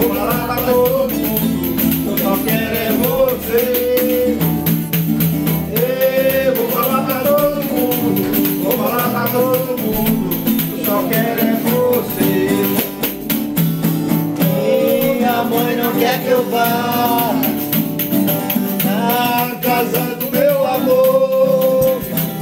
vou falar pra todo mundo, eu só quero é você. Eu vou falar pra todo mundo, vou falar pra todo mundo, eu só quero é você. Minha mãe não quer que eu vá Na casa do meu amor.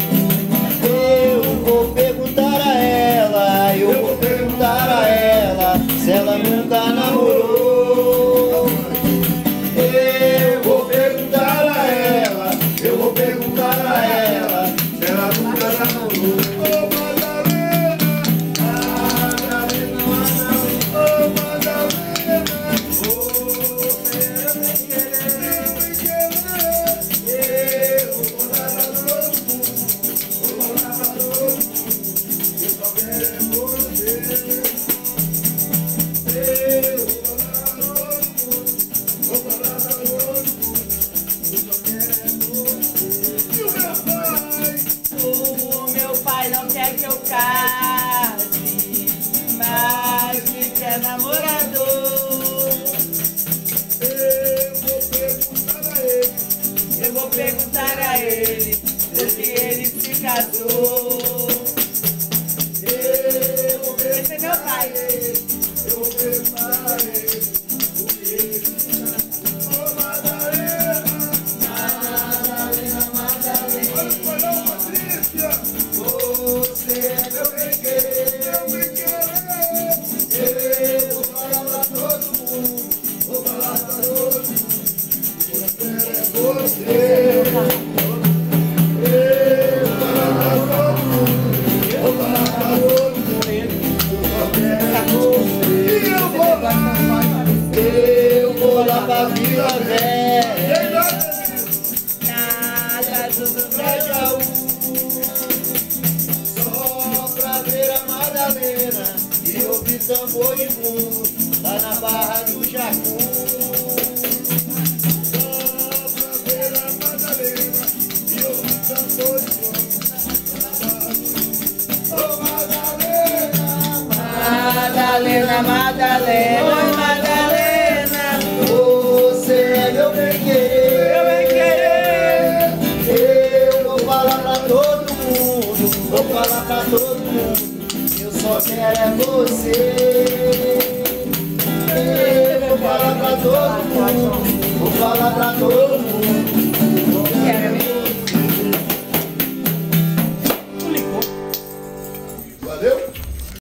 Eu vou perguntar a ela, eu vou perguntar a ela se ela nunca namorou. Eu vou perguntar a ela, eu vou perguntar a ela se ela nunca namorou. Ô Madalena, Madalena, ô Madalena, você é bem querer, bem querer. Eu vou falar pra todo mundo, vou falar pra todo mundo, eu só quero é você. Eu vou falar pra todo mundo, vou falar pra todo mundo, eu só quero é você. E o meu pai? O meu pai não quer que eu case, mas me quer namorador. Eu vou perguntar a ele Se ele se casou. Eu vou Esse é meu perguntar a pai. ele, eu vou perguntar a ele o que ele se casou. Ô Madalena, Madalena, Madalena, olha o coelhão, Patrícia. Você é meu bem querer, meu bem querer. Eu vou falar pra todo mundo, vou falar pra todo mundo, eu quero é você. Eu vou falar pra todo mundo, vou falar pra todo mundo, eu só quero é você. E eu vou lá pra Vila Velha, Na casa do Jaú, só pra ver a Madalena e ouvir tambor e fundo lá na Barra do Jacu. Só pra ver a Madalena e ouvir tambor de fogo. Ô Madalena, Madalena, Madalena, Madalena, Você é meu bem querer, eu bem querer. eu vou falar pra todo mundo, vou falar pra todo mundo, eu só quero é você. Eu vou falar pra todo mundo, vou falar pra todo mundo,